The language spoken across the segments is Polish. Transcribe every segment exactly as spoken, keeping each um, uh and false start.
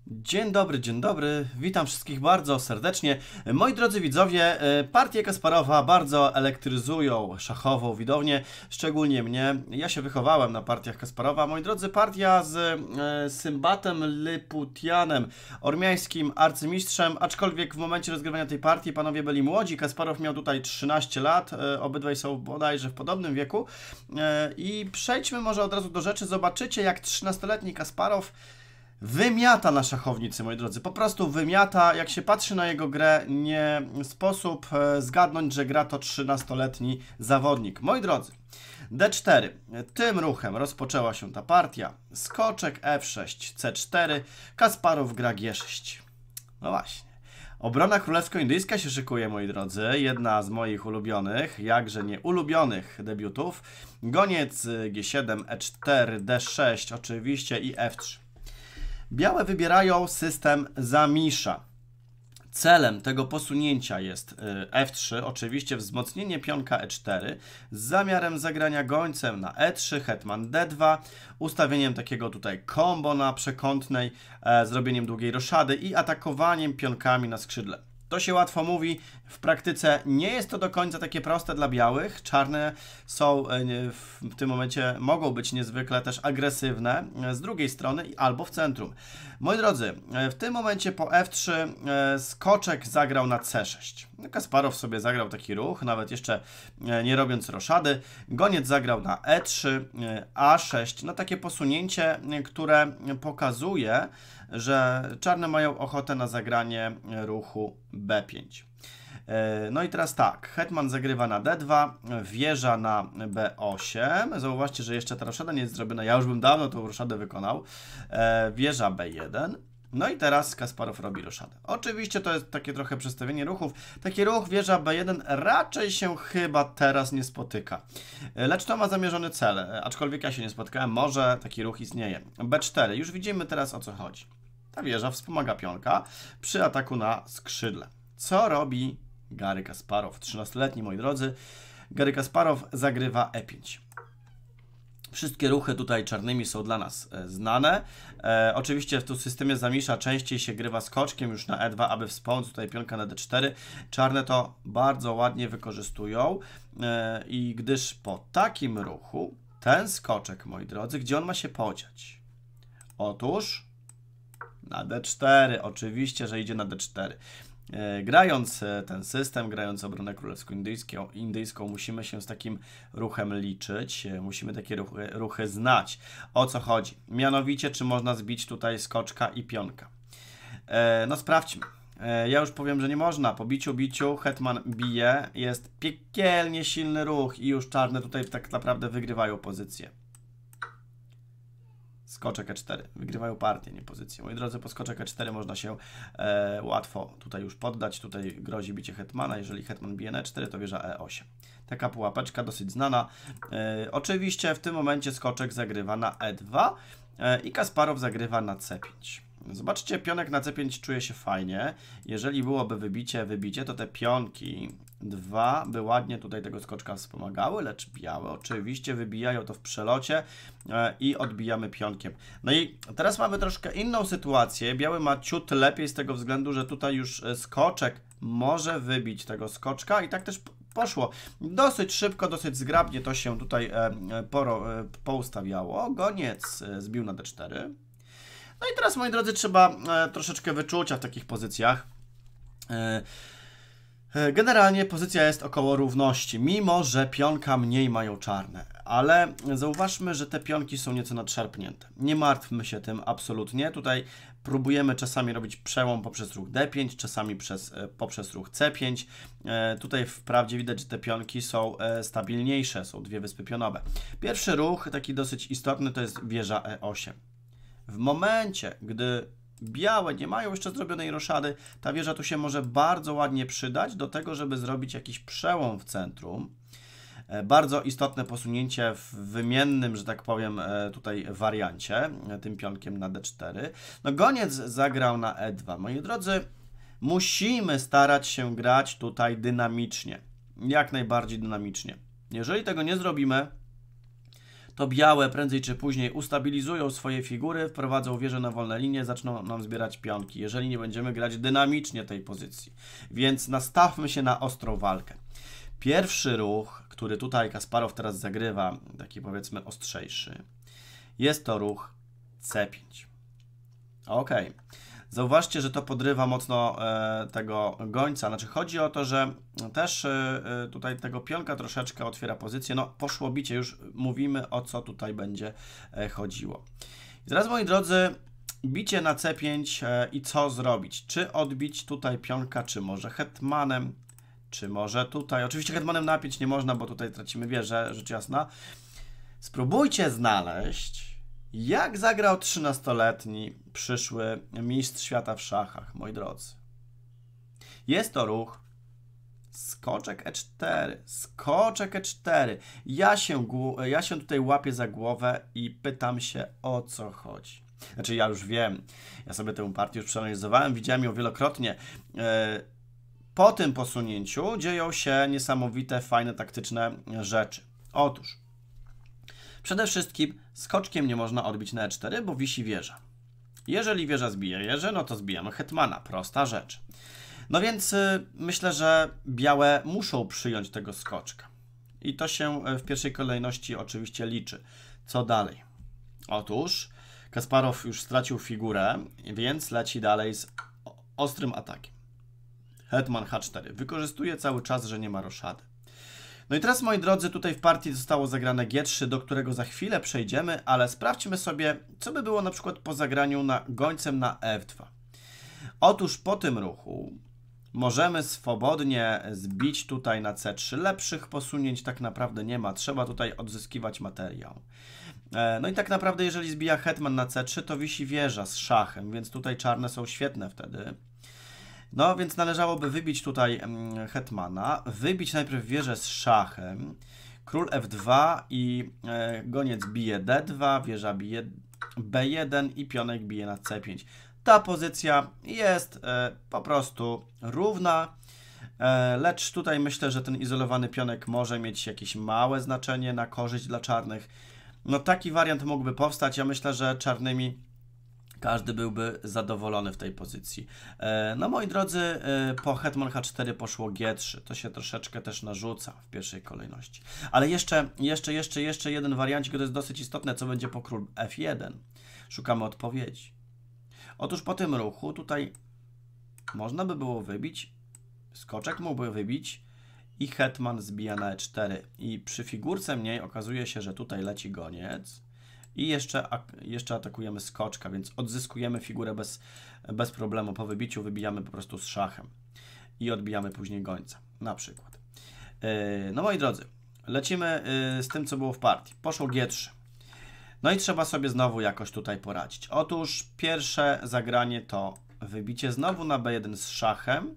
Dzień dobry, dzień dobry, witam wszystkich bardzo serdecznie. Moi drodzy widzowie, partie Kasparowa bardzo elektryzują szachową widownię, szczególnie mnie. Ja się wychowałem na partiach Kasparowa. Moi drodzy, partia z e, Symbatem Lyputianem, ormiańskim arcymistrzem, aczkolwiek w momencie rozgrywania tej partii panowie byli młodzi. Kasparow miał tutaj trzynaście lat, e, obydwaj są bodajże w podobnym wieku. E, I przejdźmy może od razu do rzeczy. Zobaczycie, jak trzynastoletni Kasparow wymiata na szachownicy, moi drodzy. Po prostu wymiata. Jak się patrzy na jego grę, nie sposób e, zgadnąć, że gra to trzynastoletni zawodnik. Moi drodzy, D cztery. Tym ruchem rozpoczęła się ta partia. Skoczek F sześć, C cztery. Kasparow gra G sześć. No właśnie. Obrona królewsko-indyjska się szykuje, moi drodzy. Jedna z moich ulubionych, jakże nie ulubionych debiutów. Goniec G siedem, E cztery, D sześć oczywiście i F trzy. Białe wybierają system Zamisza. Celem tego posunięcia jest F trzy, oczywiście wzmocnienie pionka E cztery z zamiarem zagrania gońcem na E trzy, hetman D dwa, ustawieniem takiego tutaj combo na przekątnej, e, zrobieniem długiej roszady i atakowaniem pionkami na skrzydle. To się łatwo mówi, w praktyce nie jest to do końca takie proste dla białych. Czarne są w tym momencie, mogą być niezwykle też agresywne z drugiej strony albo w centrum. Moi drodzy, w tym momencie po F trzy skoczek zagrał na C sześć. Kasparow sobie zagrał taki ruch, nawet jeszcze nie robiąc roszady. Goniec zagrał na E trzy, A sześć. No takie posunięcie, które pokazuje, że czarne mają ochotę na zagranie ruchu B pięć. No i teraz tak, hetman zagrywa na D dwa, wieża na B osiem. Zauważcie, że jeszcze ta roszada nie jest zrobiona. Ja już bym dawno tą roszadę wykonał. Wieża B jeden. No i teraz Kasparow robi roszadę. Oczywiście to jest takie trochę przestawienie ruchów. Taki ruch wieża B jeden raczej się chyba teraz nie spotyka. Lecz to ma zamierzony cel. Aczkolwiek ja się nie spotkałem, może taki ruch istnieje. B cztery. Już widzimy teraz, o co chodzi. Ta wieża wspomaga pionka przy ataku na skrzydle. Co robi Garry Kasparow? trzynastoletni, moi drodzy. Garry Kasparow zagrywa E pięć. Wszystkie ruchy tutaj czarnymi są dla nas e, znane. E, oczywiście w tym systemie Zamisza częściej się grywa skoczkiem już na E dwa, aby wspomóc tutaj pionka na D cztery. Czarne to bardzo ładnie wykorzystują e, i gdyż po takim ruchu ten skoczek, moi drodzy, gdzie on ma się podziać? Otóż na D cztery. Oczywiście, że idzie na D cztery. Grając ten system, grając obronę królewsko-indyjską, indyjską, musimy się z takim ruchem liczyć, musimy takie ruchy, ruchy znać. O co chodzi? Mianowicie, czy można zbić tutaj skoczka i pionka. No sprawdźmy. Ja już powiem, że nie można. Po biciu, biciu, hetman bije. Jest piekielnie silny ruch i już czarne tutaj tak naprawdę wygrywają pozycję. Skoczek E cztery. Wygrywają partię, nie pozycję. Moi drodzy, po skoczek E cztery można się e, łatwo tutaj już poddać. Tutaj grozi bicie hetmana. Jeżeli hetman bije na E cztery, to wieża E osiem. Taka pułapeczka dosyć znana. E, oczywiście w tym momencie skoczek zagrywa na E dwa e, i Kasparow zagrywa na C pięć. Zobaczcie, pionek na C pięć czuje się fajnie. Jeżeli byłoby wybicie, wybicie, to te pionki dwa by ładnie tutaj tego skoczka wspomagały, lecz białe oczywiście wybijają to w przelocie e, i odbijamy pionkiem. No i teraz mamy troszkę inną sytuację. Biały ma ciut lepiej z tego względu, że tutaj już skoczek może wybić tego skoczka i tak też poszło. Dosyć szybko, dosyć zgrabnie to się tutaj e, poro, e, poustawiało. Goniec e, zbił na D cztery. No i teraz, moi drodzy, trzeba e, troszeczkę wyczucia w takich pozycjach. E, Generalnie pozycja jest około równości, mimo że pionka mniej mają czarne, ale zauważmy, że te pionki są nieco nadszarpnięte. Nie martwmy się tym absolutnie. Tutaj próbujemy czasami robić przełom poprzez ruch D pięć, czasami przez, poprzez ruch C pięć. Tutaj wprawdzie widać, że te pionki są stabilniejsze, są dwie wyspy pionowe. Pierwszy ruch, taki dosyć istotny, to jest wieża E osiem. W momencie, gdy białe nie mają jeszcze zrobionej roszady, ta wieża tu się może bardzo ładnie przydać do tego, żeby zrobić jakiś przełom w centrum. Bardzo istotne posunięcie w wymiennym, że tak powiem, tutaj wariancie, tym pionkiem na D cztery. No goniec zagrał na E dwa. Moi drodzy, musimy starać się grać tutaj dynamicznie. Jak najbardziej dynamicznie. Jeżeli tego nie zrobimy, to białe prędzej czy później ustabilizują swoje figury, wprowadzą wieżę na wolne linie, zaczną nam zbierać pionki, jeżeli nie będziemy grać dynamicznie tej pozycji. Więc nastawmy się na ostrą walkę. Pierwszy ruch, który tutaj Kasparow teraz zagrywa, taki powiedzmy ostrzejszy, jest to ruch C pięć. Ok. Zauważcie, że to podrywa mocno e, tego gońca. Znaczy chodzi o to, że też e, tutaj tego pionka troszeczkę otwiera pozycję. No poszło bicie, już mówimy, o co tutaj będzie e, chodziło. I teraz, moi drodzy, bicie na C pięć e, i co zrobić? Czy odbić tutaj pionka, czy może hetmanem, czy może tutaj... Oczywiście hetmanem na A pięć nie można, bo tutaj tracimy wieżę, rzecz jasna. Spróbujcie znaleźć, jak zagrał trzynastoletni przyszły mistrz świata w szachach, moi drodzy. Jest to ruch skoczek E cztery, skoczek E cztery. Ja się, ja się tutaj łapię za głowę i pytam się, o co chodzi. Znaczy ja już wiem, ja sobie tę partię już przeanalizowałem, widziałem ją wielokrotnie. Po tym posunięciu dzieją się niesamowite, fajne, taktyczne rzeczy. Otóż przede wszystkim skoczkiem nie można odbić na E cztery, bo wisi wieża. Jeżeli wieża zbije wieżę, no to zbijamy hetmana. Prosta rzecz. No więc y, myślę, że białe muszą przyjąć tego skoczka. I to się w pierwszej kolejności oczywiście liczy. Co dalej? Otóż Kasparow już stracił figurę, więc leci dalej z ostrym atakiem. Hetman H cztery. Wykorzystuje cały czas, że nie ma roszady. No i teraz, moi drodzy, tutaj w partii zostało zagrane G trzy, do którego za chwilę przejdziemy, ale sprawdźmy sobie, co by było na przykład po zagraniu na gońcem na F dwa. Otóż po tym ruchu możemy swobodnie zbić tutaj na C trzy. Lepszych posunięć tak naprawdę nie ma. Trzeba tutaj odzyskiwać materiał. No i tak naprawdę, jeżeli zbija hetman na C trzy, to wisi wieża z szachem, więc tutaj czarne są świetne wtedy. No więc należałoby wybić tutaj hetmana, wybić najpierw wieżę z szachem, król F dwa i e, goniec bije D dwa, wieża bije B jeden i pionek bije na C pięć. Ta pozycja jest e, po prostu równa, e, lecz tutaj myślę, że ten izolowany pionek może mieć jakieś małe znaczenie na korzyść dla czarnych. No taki wariant mógłby powstać, ja myślę, że czarnymi każdy byłby zadowolony w tej pozycji. No moi drodzy, po hetman H cztery poszło G trzy. To się troszeczkę też narzuca w pierwszej kolejności. Ale jeszcze, jeszcze, jeszcze, jeszcze jeden wariancik, to jest dosyć istotne, co będzie po król F jeden. Szukamy odpowiedzi. Otóż po tym ruchu tutaj można by było wybić, skoczek mógłby wybić i hetman zbija na E cztery. I przy figurce mniej okazuje się, że tutaj leci goniec. I jeszcze, jeszcze atakujemy skoczka, więc odzyskujemy figurę bez, bez problemu. Po wybiciu wybijamy po prostu z szachem. I odbijamy później gońca, na przykład. No moi drodzy, lecimy z tym, co było w partii. Poszło G trzy. No i trzeba sobie znowu jakoś tutaj poradzić. Otóż pierwsze zagranie to wybicie znowu na B jeden z szachem.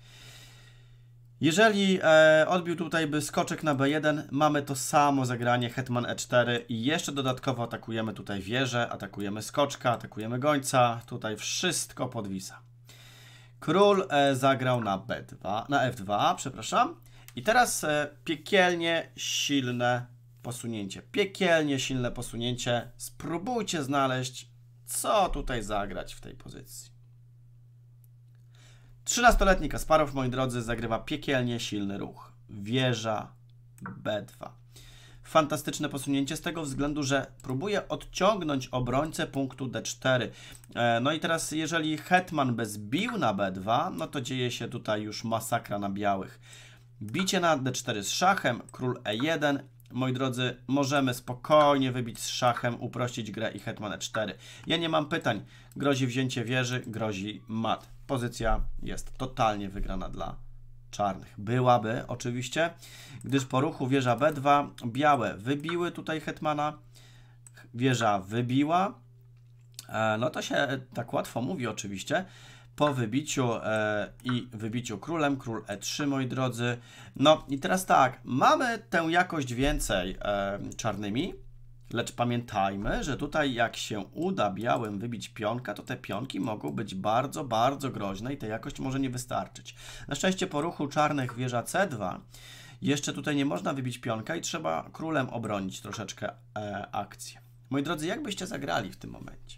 Jeżeli e, odbił tutaj by skoczek na B jeden, mamy to samo zagranie hetman E cztery i jeszcze dodatkowo atakujemy tutaj wieżę, atakujemy skoczka, atakujemy gońca, tutaj wszystko podwisa. Król e, zagrał na B dwa, na F dwa, przepraszam. I teraz e, piekielnie silne posunięcie, piekielnie silne posunięcie. Spróbujcie znaleźć, co tutaj zagrać w tej pozycji. trzynastoletni Kasparow, moi drodzy, zagrywa piekielnie silny ruch. Wieża B dwa. Fantastyczne posunięcie z tego względu, że próbuje odciągnąć obrońcę punktu D cztery. No i teraz, jeżeli hetman by zbił na B dwa, no to dzieje się tutaj już masakra na białych. Bicie na D cztery z szachem, król E jeden. Moi drodzy, możemy spokojnie wybić z szachem, uprościć grę i hetman E cztery. Ja nie mam pytań. Grozi wzięcie wieży, grozi mat. Pozycja jest totalnie wygrana dla czarnych. Byłaby oczywiście, gdyż po ruchu wieża B dwa białe wybiły tutaj hetmana, wieża wybiła. No to się tak łatwo mówi oczywiście. Po wybiciu e, i wybiciu królem, król E trzy, moi drodzy. No i teraz tak, mamy tę jakość więcej e, czarnymi, lecz pamiętajmy, że tutaj jak się uda białym wybić pionka, to te pionki mogą być bardzo, bardzo groźne i ta jakość może nie wystarczyć. Na szczęście po ruchu czarnych wieża C dwa Jeszcze tutaj nie można wybić pionka i trzeba królem obronić troszeczkę e, akcję. Moi drodzy, jak byście zagrali w tym momencie?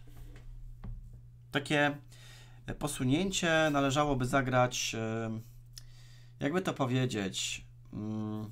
Takie posunięcie należałoby zagrać, e, jakby to powiedzieć, mm,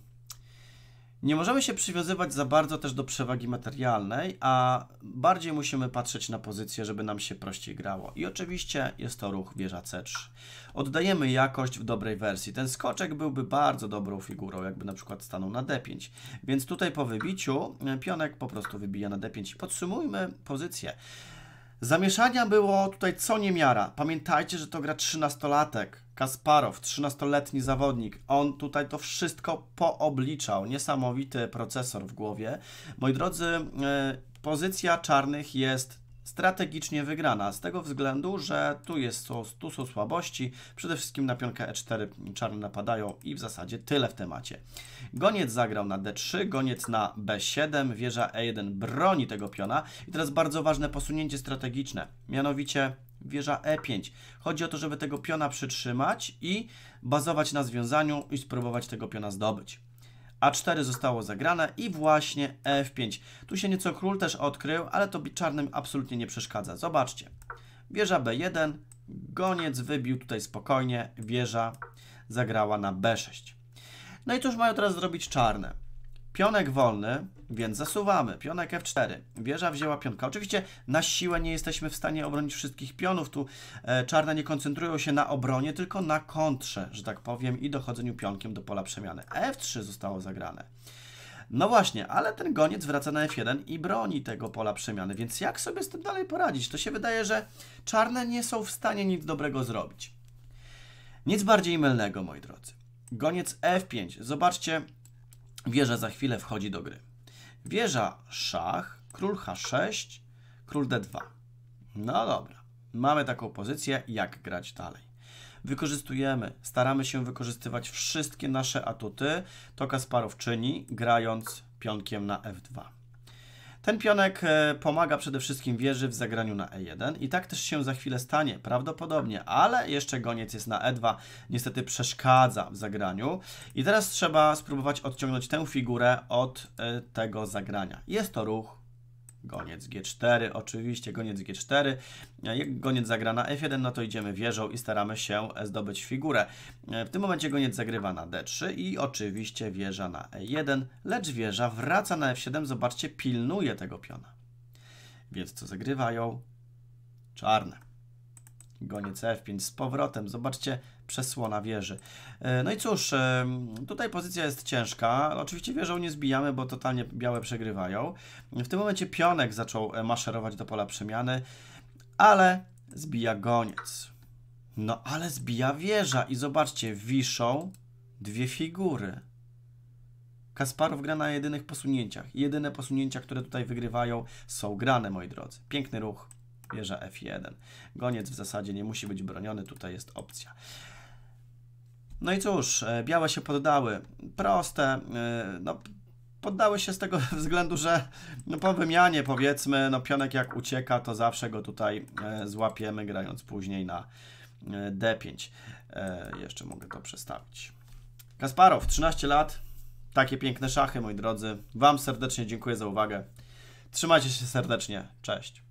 nie możemy się przywiązywać za bardzo też do przewagi materialnej, a bardziej musimy patrzeć na pozycję, żeby nam się prościej grało. I oczywiście jest to ruch wieża C trzy. Oddajemy jakość w dobrej wersji. Ten skoczek byłby bardzo dobrą figurą, jakby na przykład stanął na D pięć. Więc tutaj po wybiciu pionek po prostu wybija na D pięć. Podsumujmy pozycję. Zamieszania było tutaj co niemiara. Pamiętajcie, że to gra trzynastolatek. Kasparow, trzynastoletni zawodnik. On tutaj to wszystko poobliczał. Niesamowity procesor w głowie. Moi drodzy, yy, pozycja czarnych jest strategicznie wygrana, z tego względu, że tu, jest, tu są słabości, przede wszystkim na pionkę E cztery czarne napadają i w zasadzie tyle w temacie. Goniec zagrał na D trzy, goniec na B siedem, wieża E jeden broni tego piona i teraz bardzo ważne posunięcie strategiczne, mianowicie wieża E pięć. Chodzi o to, żeby tego piona przytrzymać i bazować na związaniu i spróbować tego piona zdobyć. A cztery zostało zagrane i właśnie F pięć. Tu się nieco król też odkrył, ale to czarnym absolutnie nie przeszkadza. Zobaczcie. Wieża B jeden, goniec wybił tutaj spokojnie, wieża zagrała na B sześć. No i cóż mają teraz zrobić czarne? Pionek wolny, więc zasuwamy. Pionek F cztery. Wieża wzięła pionka. Oczywiście na siłę nie jesteśmy w stanie obronić wszystkich pionów. Tu e, czarne nie koncentrują się na obronie, tylko na kontrze, że tak powiem, i dochodzeniu pionkiem do pola przemiany. F trzy zostało zagrane. No właśnie, ale ten goniec wraca na F jeden i broni tego pola przemiany, więc jak sobie z tym dalej poradzić? To się wydaje, że czarne nie są w stanie nic dobrego zrobić. Nic bardziej mylnego, moi drodzy. Goniec F pięć. Zobaczcie, wieża za chwilę wchodzi do gry. Wieża szach, król H sześć, król D dwa. No dobra, mamy taką pozycję, jak grać dalej. Wykorzystujemy, staramy się wykorzystywać wszystkie nasze atuty. To Kasparow czyni, grając pionkiem na F dwa. Ten pionek pomaga przede wszystkim wieży w zagraniu na E jeden i tak też się za chwilę stanie, prawdopodobnie, ale jeszcze goniec jest na E dwa, niestety przeszkadza w zagraniu i teraz trzeba spróbować odciągnąć tę figurę od tego zagrania. Jest to ruch goniec G cztery, oczywiście goniec G cztery. Jak goniec zagra na F jeden, no to idziemy wieżą i staramy się zdobyć figurę. W tym momencie goniec zagrywa na D trzy i oczywiście wieża na E jeden, lecz wieża wraca na F siedem, zobaczcie, pilnuje tego piona. Więc co zagrywają? Czarne. Goniec F pięć z powrotem, zobaczcie, przesłona wieży. No i cóż, tutaj pozycja jest ciężka. Oczywiście wieżą nie zbijamy, bo totalnie białe przegrywają. W tym momencie pionek zaczął maszerować do pola przemiany, ale zbija goniec. No ale zbija wieża i zobaczcie, wiszą dwie figury. Kasparow gra na jedynych posunięciach. Jedyne posunięcia, które tutaj wygrywają, są grane, moi drodzy. Piękny ruch. Wieża F jeden. Goniec w zasadzie nie musi być broniony, tutaj jest opcja. No i cóż, białe się poddały. Proste, no poddały się z tego względu, że no, po wymianie powiedzmy, no pionek jak ucieka, to zawsze go tutaj złapiemy, grając później na D pięć. Jeszcze mogę to przestawić. Kasparow, trzynaście lat, takie piękne szachy, moi drodzy. Wam serdecznie dziękuję za uwagę. Trzymajcie się serdecznie, cześć.